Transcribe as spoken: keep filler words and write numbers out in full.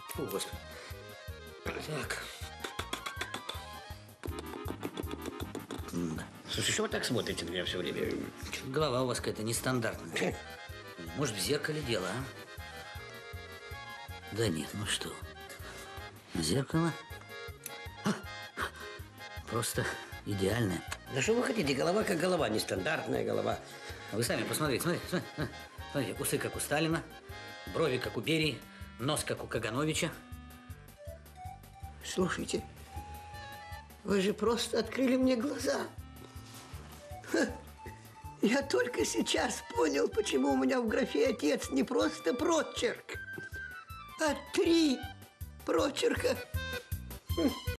Фу, Господи. Так. Слушай, что вы так смотрите на меня все время? Голова у вас какая-то нестандартная. Может, в зеркале дело, а? Да нет, ну что? Зеркало просто идеальное. Да что вы хотите? Голова как голова, нестандартная голова. Вы сами посмотрите, смотрите, смотрите. Смотрите, усы как у Сталина, брови как у Берии, нос как у Кагановича. Слушайте, вы же просто открыли мне глаза. Ха, я только сейчас понял, почему у меня в графе «отец» не просто прочерк, а три прочерка.